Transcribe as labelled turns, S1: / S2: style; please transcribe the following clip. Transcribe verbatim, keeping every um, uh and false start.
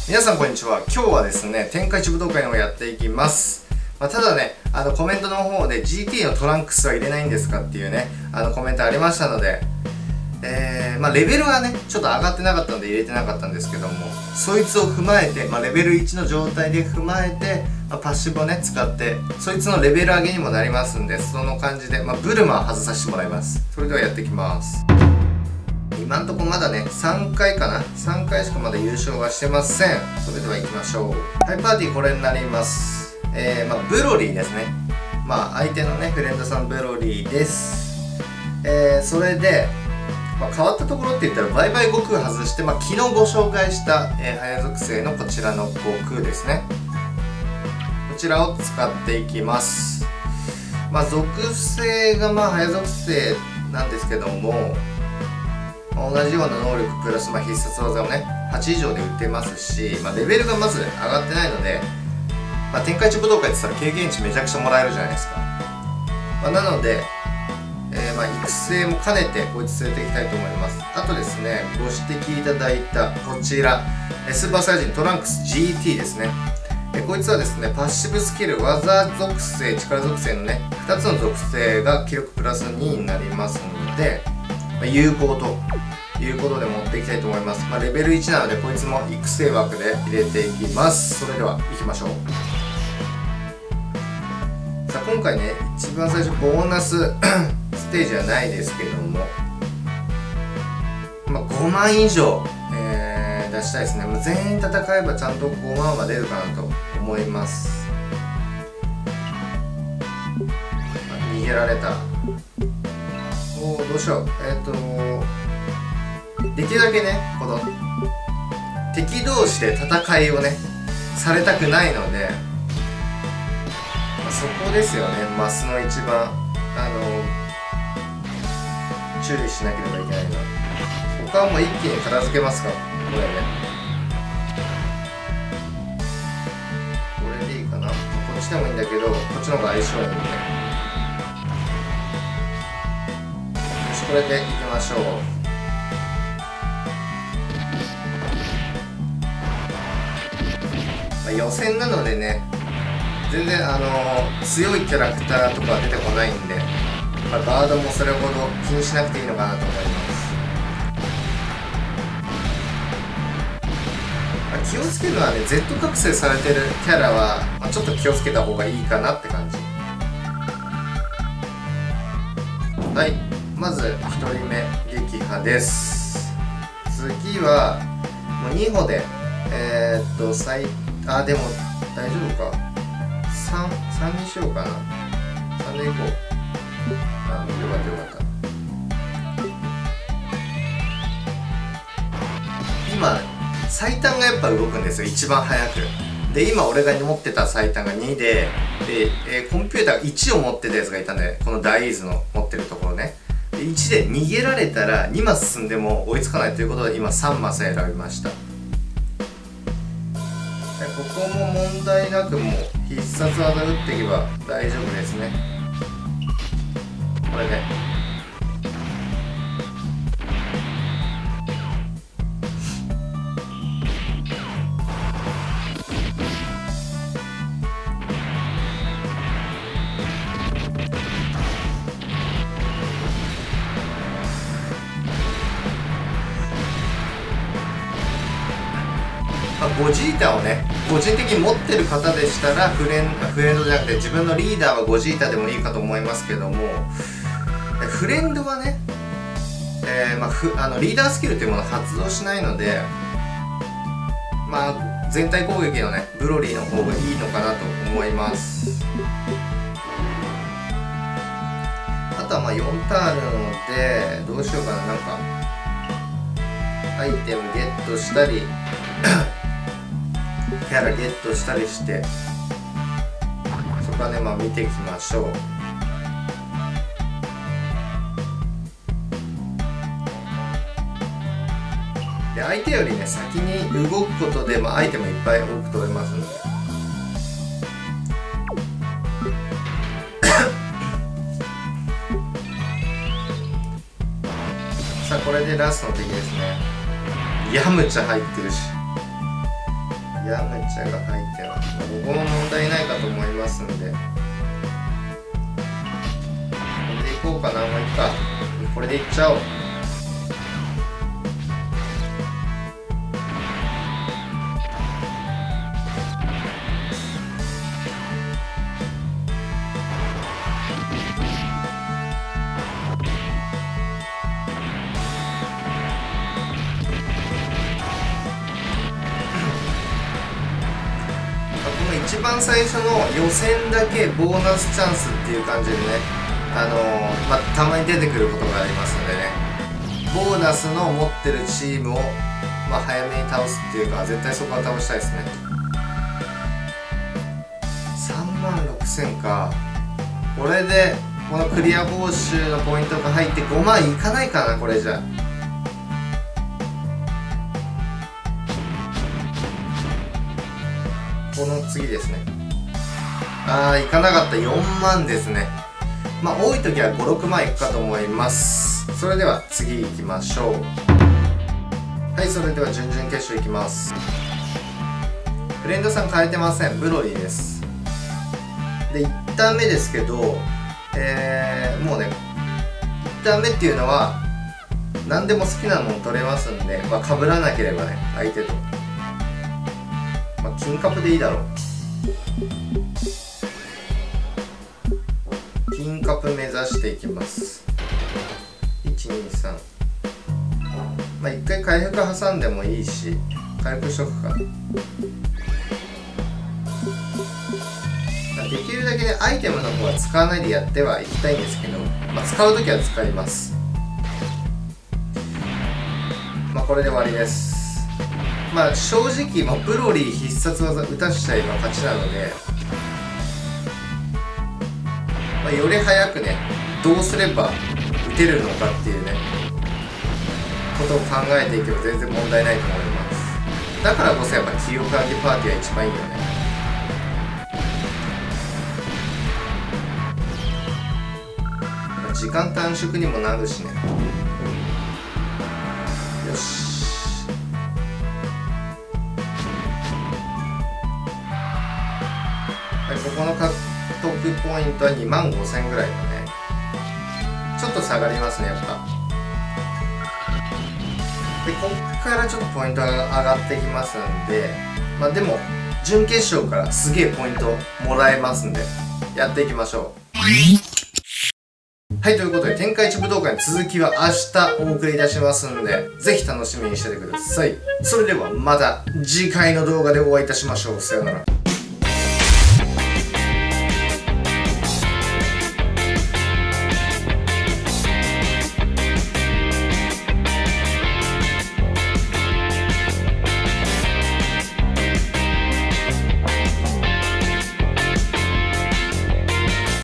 S1: 皆さんこんにちは。今日はですね、天下一武道会の方やっていきます。まあ、ただね、あのコメントの方で ジーティー のトランクスは入れないんですかっていうね、あのコメントありましたので、えー、まあレベルはね、ちょっと上がってなかったので入れてなかったんですけども、そいつを踏まえて、まあ、レベルいちの状態で踏まえて、まあ、パッシブをね、使って、そいつのレベル上げにもなりますんで、その感じで、まあ、ブルマを外させてもらいます。それではやっていきます。今んとこまだね、さんかいかな ?さん 回しかまだ優勝はしてません。それでは行きましょう。はい、パーティーこれになります。えー、まあ、ブロリーですね。まあ、相手のね、フレンドさんブロリーです。えー、それで、まあ、変わったところって言ったら、バイバイ悟空外して、まあ、昨日ご紹介した、えー、早属性のこちらの悟空ですね。こちらを使っていきます。まあ、属性が、まあ、早属性なんですけども、同じような能力プラス、まあ、必殺技をねはち以上で打ってますし、まあ、レベルがまず上がってないので、まあ、天下一武道会って言ったら経験値めちゃくちゃもらえるじゃないですか、まあ、なので、えー、まあ育成も兼ねてこいつ連れていきたいと思います。あとですね、ご指摘いただいたこちらスーパーサイヤ人トランクス ジーティー ですね。えこいつはですね、パッシブスキル技属性力属性のねふたつの属性が記録プラスにになりますので、まあ、有効ということで持っていきたいと思います。まあ、レベルいちなのでこいつも育成枠で入れていきます。それでは行きましょう。さあ今回ね、一番最初ボーナスステージはないですけども、まあ、ごまん以上、えー、出したいですね。もう全員戦えばちゃんとごまんは出るかなと思います。まあ、逃げられた。おお、どうしよう。えっ、ー、とできるだけね、この敵同士で戦いをねされたくないので、まあ、そこですよね、マスの一番あの注意しなければいけないのは。他はもう一気に片付けますか、これね。これでいいかな。こっちでもいいんだけど、こっちの方が相性いいんで、よし、これでいきましょう。予選なのでね、全然あのー、強いキャラクターとかは出てこないんで、まあ、ガードもそれほど気にしなくていいのかなと思います。まあ、気をつけるのはね、 Z 覚醒されてるキャラは、まあ、ちょっと気をつけた方がいいかなって感じ。はい、まずひとりめ撃破です。次はもうに歩でえー、っと最あ、でも大丈夫か。さん、さんにしようかな。さんでいこう。あ、よかったよかった。今、最短がやっぱ動くんですよ、一番早く。で、今俺が持ってた最短がにで、で、えー、コンピューターがいちを持ってたやつがいたんで、この大豆の持ってるところね。で、いちで逃げられたらにマス進んでも追いつかないということで、今さんマス選びました。ここも問題なくもう必殺技打っていけば大丈夫ですね。これでゴジータをね、個人的に持ってる方でしたらフレンフレンドじゃなくて自分のリーダーはゴジータでもいいかと思いますけども、フレンドはね、えーまあ、ふあのリーダースキルというものを発動しないので、まあ、全体攻撃のねブロリーの方がいいのかなと思います。あとはまあよんターンなのでどうしようかな。なんかアイテムゲットしたりキャラゲットしたりして、そこはね、まあ見ていきましょう。で、相手よりね先に動くことで、まあ、アイテムいっぱい多く取れますのでさあこれでラストの敵ですね。ヤムチャ入ってるし、 ヤムチャが入ってます。ここも問題ないかと思いますんで、これでいこうかな。もういっか、これでいっちゃおう。一番最初の予選だけボーナスチャンスっていう感じでね、あのー、まあ、たまに出てくることがありますのでね、ボーナスの持ってるチームを、まあ、早めに倒すっていうか、絶対そこは倒したいですね。さんまんろくせんか。これでこのクリア報酬のポイントが入ってごまんいかないかな、これじゃ。この次ですね。あー、いかなかった。よんまんですね。まあ多い時はごろくまんいくかと思います。それでは次行きましょう。はい、それでは準々決勝いきます。フレンドさん変えてません。ブロリーです。で、いちターン目ですけど、えー、もうね、いちターン目っていうのは何でも好きなもの取れますんで、まあ、被らなければね、相手と。金カプでいいだろう。金カプ目指していきます。いちにさん、まあ一回回復挟んでもいいし、回復しとくか。できるだけね、アイテムの方は使わないでやってはいきたいんですけど、まあ、使う時は使います。まあこれで終わりです。まあ正直、まあ、ブロリー必殺技打たしちゃえば勝ちなので、まあ、より早くね、どうすれば打てるのかっていうねことを考えていけば全然問題ないと思います。だからこそやっぱ清川上げパーティーは一番いいよね。時間短縮にもなるしね。よし、ここの獲得ポイントはにまんごせんぐらいだね。ちょっと下がりますね、やっぱ。で、こっからちょっとポイントが上がってきますんで、まあでも準決勝からすげえポイントもらえますんで、やっていきましょう。はい、ということで天下一武道会の続きは明日お送りいたしますんで、ぜひ楽しみにしててください。それではまた次回の動画でお会いいたしましょう。さようなら。